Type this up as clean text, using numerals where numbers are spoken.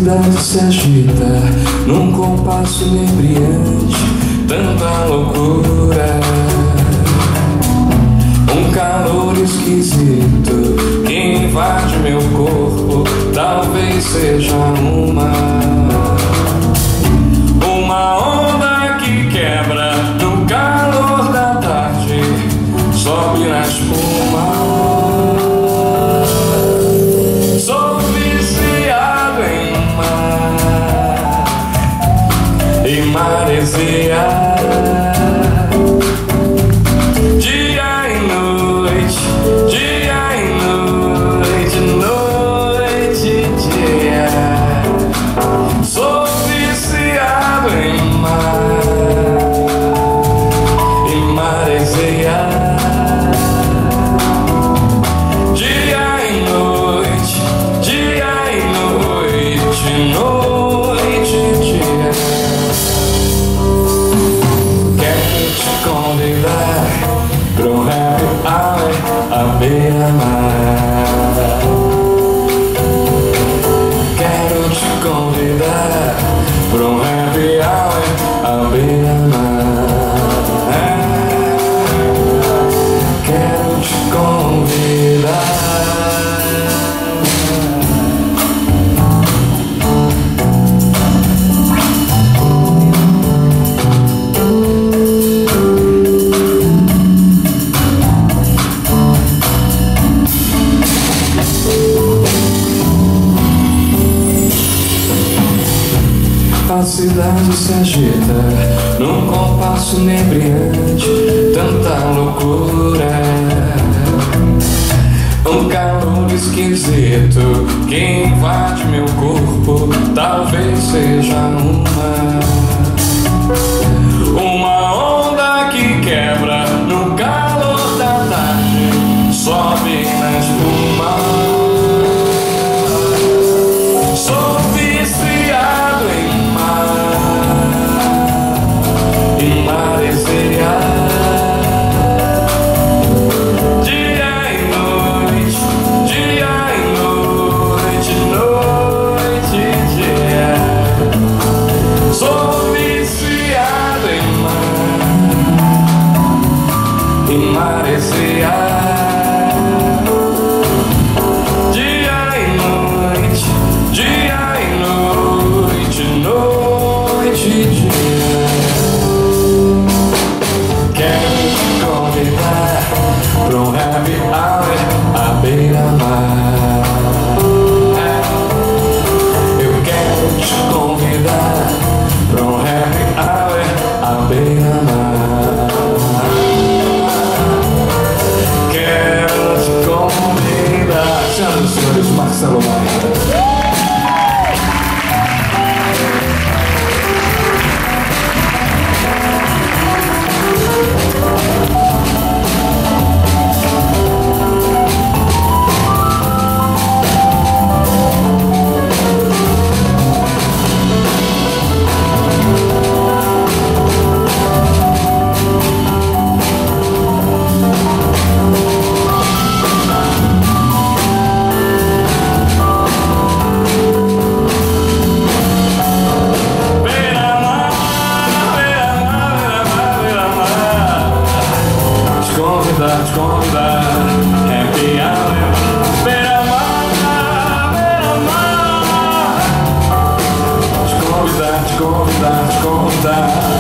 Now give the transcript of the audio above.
cidade se agita num compasso inebriante, tanta loucura, um calor esquisito que invade meu corpo. Talvez seja uma onda que quebra no calor da tarde, sobe na espuma. Sou viciado em maresia. À beira-mar, quero te convidar pra um happy hour à beira-mar. Quero te convidar. A cidade se agita num compasso inebriante, tanta loucura, um calor esquisito que invade meu corpo. Talvez seja uma onda que quebra no calor da tarde, sobe na espuma. Sou viciado em maresia. Dia e noite, noite e dia. Sou viciado em maresia. Pra um happy hour à beira-mar, eu quero te convidar pra um happy hour à beira-mar. Quero te convidar. Senhoras e senhores, Marcelo Maia. Te convidar, happy hour, beira-mar, beira-mar. Te convidar, te convidar, te convidar.